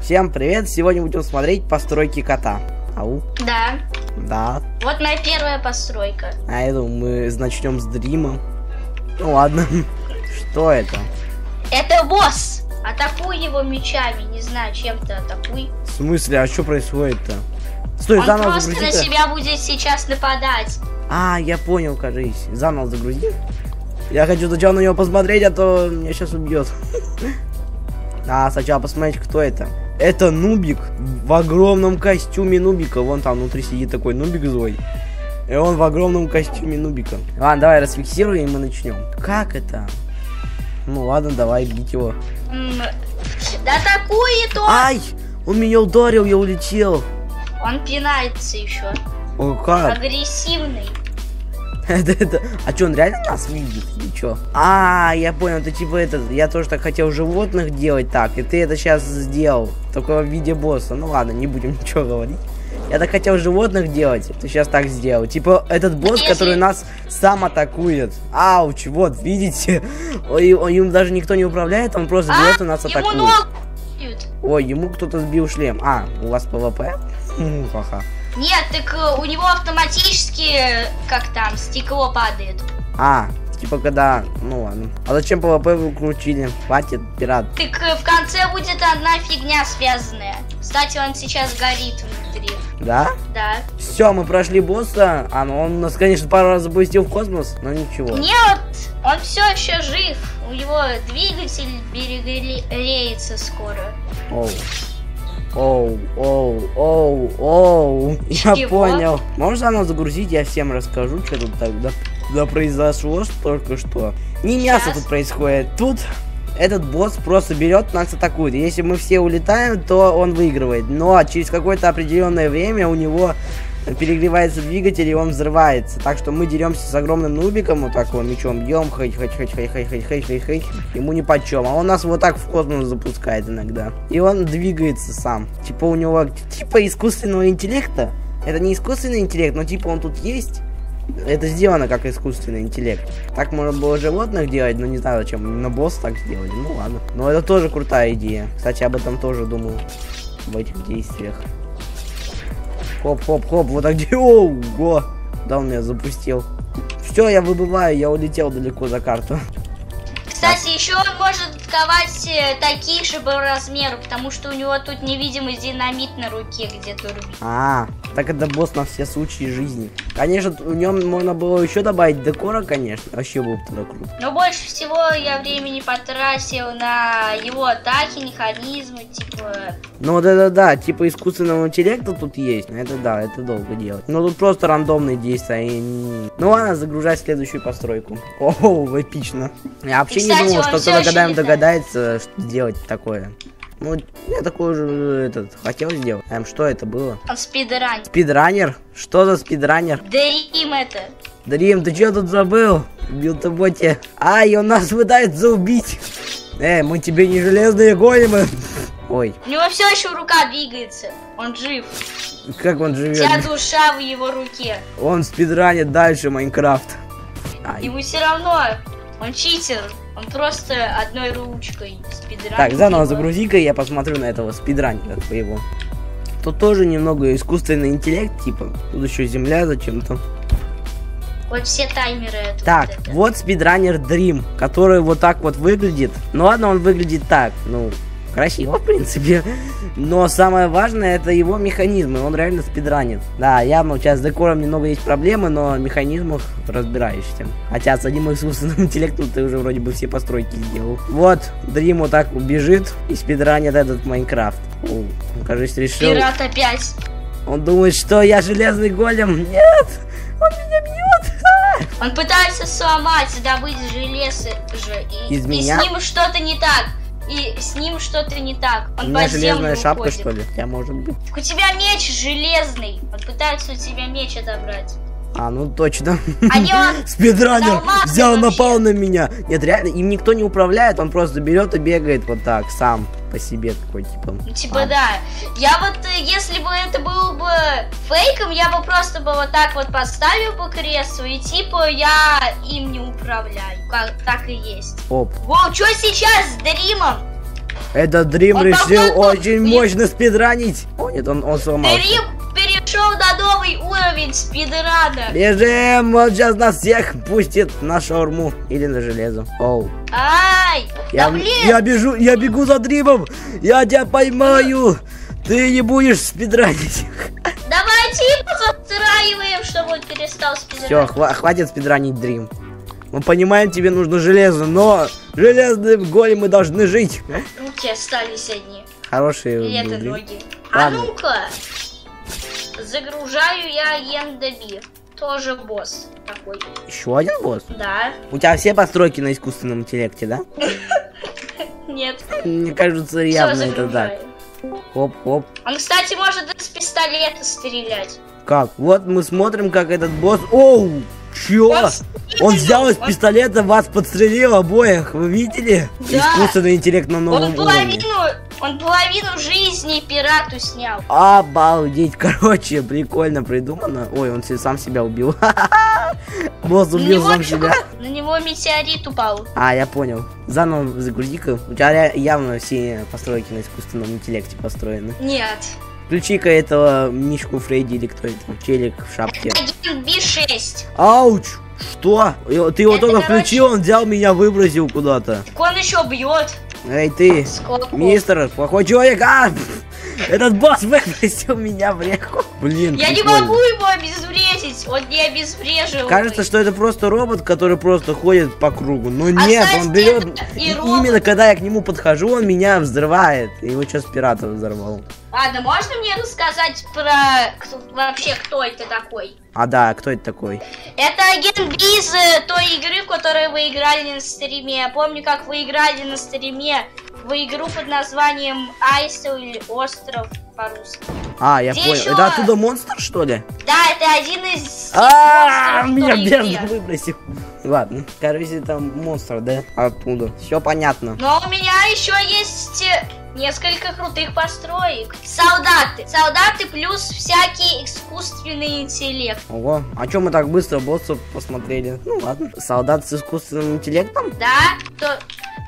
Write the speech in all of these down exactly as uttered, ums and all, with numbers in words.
Всем привет! Сегодня будем смотреть постройки кота. Ау. Да. Да. Вот моя первая постройка. А я думаю, мы начнем с Дрима. Ну ладно. Что это? Это босс. Атакуй его мечами. Не знаю, чем-то атакуй. В смысле? А что происходит-то? Стой, Он заново просто загрузи. на себя будет сейчас нападать. А, я понял, кажись. Заново загрузи. Я хочу сначала на него посмотреть, а то меня сейчас убьет. А, сначала посмотреть, кто это. Это нубик в огромном костюме нубика. Вон там внутри сидит такой нубик злой. И он в огромном костюме нубика. Ладно, давай расфиксируем, и мы начнем. Как это? Ну ладно, давай бить его. М да атакует он. Ай! Он меня ударил, я улетел. Он пинается еще. О, как? Агрессивный. Это, это... А что, он реально нас видит? Или что? А, я понял, ты типа этот... Я тоже так хотел животных делать так, и ты это сейчас сделал. Только в виде босса. Ну ладно, не будем ничего говорить. Я так хотел животных делать, ты сейчас так сделал. Типа этот босс, Если... который нас сам атакует. Ауч, вот, видите? Ой, им даже никто не управляет, он просто а, берет и нас атакует. Ног... Ой, ему кто-то сбил шлем. А, у вас ПВП? Ха-ха. Нет, так у него автоматически, как там, стекло падает. А, типа когда, ну ладно. А зачем ПВП вы включили? Хватит, пират. Так в конце будет одна фигня связанная. Кстати, он сейчас горит внутри. Да? Да. Все, мы прошли босса. А, ну он нас, конечно, пару раз запустил в космос, но ничего. Нет, он все еще жив. У него двигатель перегреется скоро. Оу. Оу, оу, оу, оу. Я Чего? понял. Можешь заново загрузить, я всем расскажу, что тут тогда да произошло только что. Не мясо тут происходит. Тут этот босс просто берет, нас атакует. Если мы все улетаем, то он выигрывает. Но через какое-то определенное время у него перегревается двигатель, и он взрывается. Так что мы деремся с огромным нубиком, вот так вот мечом бьем, хей, хей, хей, хей, хей, хей, хей, хей, хей. Ему ни почем. А он нас вот так в космос запускает иногда. И он двигается сам. Типа у него типа искусственного интеллекта. Это не искусственный интеллект, но типа он тут есть. Это сделано как искусственный интеллект. Так можно было животных делать, но не знаю зачем. Именно босс так сделали. Ну ладно. Но это тоже крутая идея. Кстати, об этом тоже думал в этих действиях. Хоп-хоп-хоп, вот так где. Ого! Да, он меня запустил. Все, я выбываю, я улетел далеко за карту. Кстати, еще он может ковать такие же по размеру, потому что у него тут невидимый динамит на руке где-то рубит. А, так это босс на все случаи жизни. Конечно, в нем можно было еще добавить декора, конечно. Вообще было бы тогда круто. Но больше всего я времени потратил на его атаки, механизмы, типа... Ну вот это да, типа искусственного интеллекта тут есть. Это да, это долго делать. Но тут просто рандомные действия. И... Ну ладно, загружай следующую постройку. О, эпично. Я вообще И, не кстати, думал, что кто-то когда-нибудь летает. догадается, что делать такое. Ну, я такой же этот хотел сделать. Эм, что это было? Он спидранит. Спидранер? Что за спидранер? Дрим это. Дрим, ты что тут забыл? Билтоботе. Ай, он нас пытается убить. Эй, мы тебе не железные големы. Ой. У него все еще рука двигается. Он жив. Как он живет? Вся душа в его руке. Он спидранит дальше Майнкрафт. Ай. Ему все равно. Он читер. Он просто одной ручкой спидранит. Так, заново его. загрузи-ка, я посмотрю на этого спидранера твоего. Тут тоже немного искусственный интеллект, типа. Тут еще земля зачем-то. Вот все таймеры. Это Так, вот, это. вот спидранер Dream, который вот так вот выглядит. Ну ладно, он выглядит так, ну, красиво, в принципе. Но самое важное, это его механизмы, он реально спидранит. Да, явно сейчас с декором немного есть проблемы, но в механизмах разбираешься. Хотя с одним искусственным интеллектом ты уже вроде бы все постройки сделал. Вот, Dream вот так убежит и спидранит этот Майнкрафт. О, кажется, решил... Пират опять. Он думает, что я железный голем. Нет, он меня бьет. Он пытается сломать, добыть железо же. И, Из и меня? с ним что-то не так. И с ним что-то не так. Он У меня по землю железная шапка, уходит. что ли? Я, может быть. Так у тебя меч железный. Он пытается у тебя меч отобрать. А, ну точно. Они он... Спидранер Долматный взял, вообще. напал на меня. Нет, реально, им никто не управляет, он просто берет и бегает вот так, сам, по себе такой, типа. Ну, типа, а. да. Я вот, э, если бы это был бы фейком, я бы просто бы вот так вот поставил по креслу, и типа я им не управляю. Как, так и есть. Оп. Воу, что сейчас с Дримом? Этот Дрим Он решил походу очень не- мощно спидранить. О, нет, он, он сломался. Дрим перешел на новый уровень спидрана. Бежим, он сейчас нас всех пустит на шаурму или на железо. Оу. Ай, Я, да блин. я бежу, я бегу за Дримом. Я тебя поймаю. Ты не будешь спидранить. Давайте его подстраиваем, чтобы он перестал спидранить. Все, хва- хватит спидранить, Дрим. Мы понимаем, тебе нужно железо, но железные големы должны жить. Руки остались одни. Хорошие. И это были. ноги. А Ладно. ну-ка. Загружаю я Ендаби. Тоже босс такой. Еще один босс? Да. У тебя все постройки на искусственном интеллекте, да? Нет. Мне кажется, Все явно это так. загружаю. Хоп-хоп. Он, кстати, может из пистолета стрелять. Как? Вот мы смотрим, как этот босс... Оу! Чё? Он Он взял из он- пистолета, вас подстрелил обоих. Вы видели? Да. Искусственный интеллект на новом Он уровне. половину, он половину жизни пирату снял. Обалдеть. Короче, прикольно придумано. Ой, он се- сам себя убил. Босс На убил него, сам чё- себя. на него метеорит упал. А, я понял. Заново загрузи-ка. У тебя ре- явно все постройки на искусственном интеллекте построены. Нет. Включи-ка этого Мишку Фредди или кто это? Челик в шапке. Агент Би шесть. Ауч! Что? Э, Ты его Это, только короче- включил, он взял меня, выбросил куда-то. Так он еще бьет. Эй, ты, Сколько? мистер, плохой человек. А! Пф, этот босс выбросил меня в реку. Блин, Я не прикольно. могу его обезвредить. Он не обезвреживает. Кажется, что это просто робот, который просто ходит по кругу. Но нет, кстати, он берет... это и и робот. именно когда я к нему подхожу, он меня взрывает. Его что с пиратов взорвал. Ладно, можно мне рассказать про кто- вообще, кто это такой? А да, кто это такой? Это агент Би из э, той игры, в которой вы играли на стриме. Я помню, как вы играли на стриме в игру под названием Айсел или Остров по-русски. А, я Где понял. еще? Это оттуда монстр, что ли? Да, это один из А, монстров в меня той бездну игре. выбросил. Ладно, короче, там монстр, да? Оттуда. Все понятно. Но у меня еще есть э, несколько крутых построек. Солдаты. Солдаты плюс всякий искусственный интеллект. Ого, а чё мы так быстро боссов посмотрели? Ну ладно. Солдат с искусственным интеллектом? Да, то...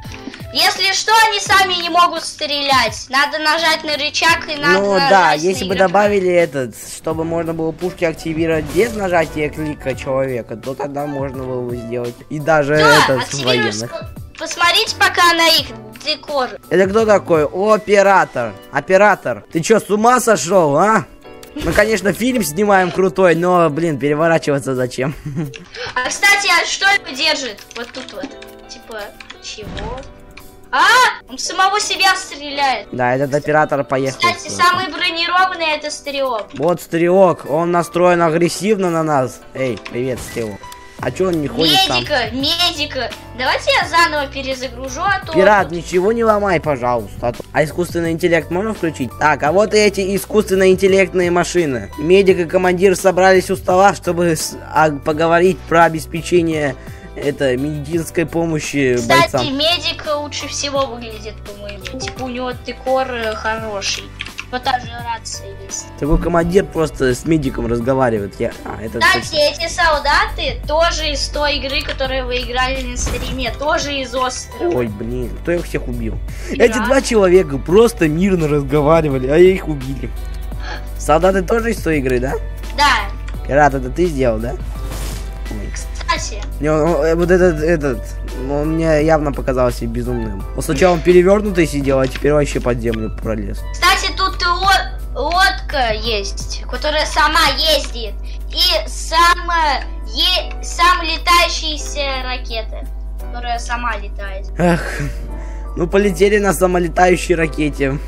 Если что, они сами не могут стрелять. Надо нажать на рычаг и надо Ну нажать да, на если бы игрока. добавили этот, чтобы можно было пушки активировать без нажатия клика человека, то тогда можно было бы сделать. И даже Да, этот с активируй военных. ск- Посмотрите пока на их декор. Это кто такой? Оператор. Оператор. Ты чё, с ума сошел, а? Мы, конечно, фильм снимаем крутой, но, блин, переворачиваться зачем? А, кстати, а что его держит? Вот тут вот. Типа, чего? А, он самого себя стреляет. Да, этот оператор поехал. Кстати, самый бронированный это стрелок. Вот стрелок, он настроен агрессивно на нас. Эй, привет, стрелок. А чё он не ходит сам? Медика, медика. Давайте я заново перезагружу, а то... Пират, ничего не ломай, пожалуйста. А, то- а искусственный интеллект можно включить? Так, а вот эти искусственно-интеллектные машины. Медик и командир собрались у стола, чтобы с- а, поговорить про обеспечение это, медицинской помощи Кстати, бойцам. медик лучше всего выглядит, по-моему. Типа у него декор э, хороший. Вот та же рация есть. Такой командир просто с медиком разговаривает. Я... А, это Кстати, эти солдаты тоже из той игры, которую вы играли на стриме. Тоже из острова. Ой, блин, кто их всех убил? Пират. Эти два человека просто мирно разговаривали, а я их убили. Солдаты тоже из той игры, да? Да, Пират, это ты сделал, да? Ой. кстати. Не, он- он- э, вот этот, этот, он мне явно показался безумным. Он сначала он перевернутый сидел, а теперь вообще под землю пролез. Кстати, тут ло- лодка есть, которая сама ездит. И сам, э, е- сам летающаяся ракета, которая сама летает. Ах, ну полетели на самолетающей ракете.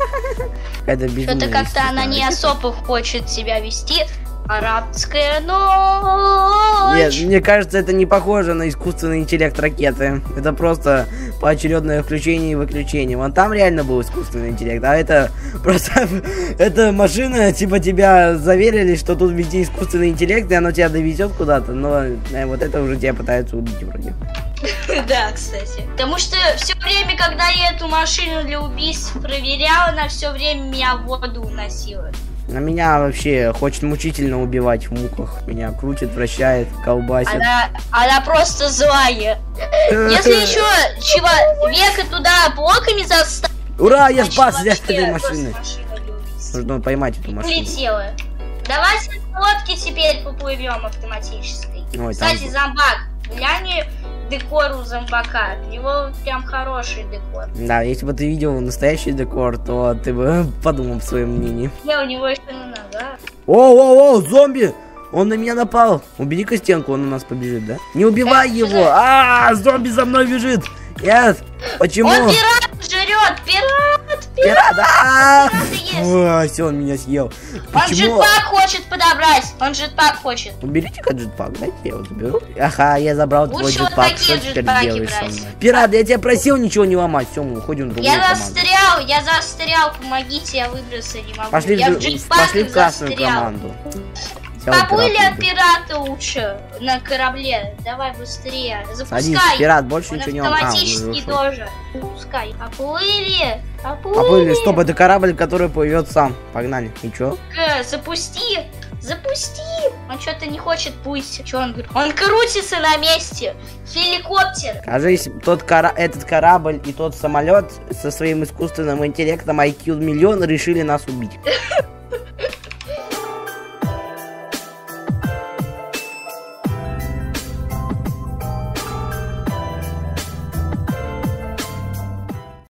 Это безумно. Что-то как-то она не особо хочет себя вести. Арабская ночь. Нет, мне кажется, это не похоже на искусственный интеллект ракеты. Это просто поочередное включение и выключение. Вон там реально был искусственный интеллект, а это просто... Это машина, типа тебя заверили, что тут везде искусственный интеллект, и оно тебя довезет куда-то, но э, вот это уже тебя пытаются убить вроде. Да, кстати. Потому что все время, когда я эту машину для убийств проверяла, она все время меня в воду уносила. А меня вообще хочет мучительно убивать в муках. Меня крутит, вращает, колбасит. Она, она просто злая. Если еще человека туда блоками заставить, Ура, я спас вообще от этой просто машины. машина любит. Нужно поймать эту машину. Улетела. Давайте на лодке теперь поплывем автоматической. Ой, Кстати, там- зомбак, глянь декор у зомбака. У него прям хороший декор. Да, если бы ты видел настоящий декор, то ты бы подумал в своем мнении. Я у него еще на ногах. О-о-о, зомби! Он на меня напал. Убери-ка стенку, он на нас побежит, да? Не убивай Э, его! слушай. А, зомби за мной бежит! Нет! Почему? Он пират жрет! Пират! Пират! Пират! А! Пираты есть. Ой, все, он меня съел. Он Почему? джетпак хочет подобрать. Он джетпак хочет. Уберите-ка джетпак, дайте я его заберу. Ага, я забрал твой Лучше вот джетпак. такие Что теперь джетпаки делаешь со брать. мной? Пират, я тебя просил ничего не ломать. Все, мы уходим в другую Я команду. застрял, я застрял, помогите, я выбраться не могу. Пошли, я в, в джетпаке пошли в красную застрял. команду. Я вот Поплыли пират от пирата лучше на корабле. Давай быстрее. Запускай. Садись, пират, больше Он ничего не ломай. А, автоматически он уже ушел. тоже. Пускай. Поплыли. Поплыли. Поплыли, стоп, это корабль, который плывет сам. Погнали. И чё? Э, Запусти. Запусти. Он что-то не хочет пусть. Что он говорит? Он крутится на месте. Хеликоптер. Кажись, тот кора... этот корабль и тот самолет со своим искусственным интеллектом ай кью миллион решили нас убить.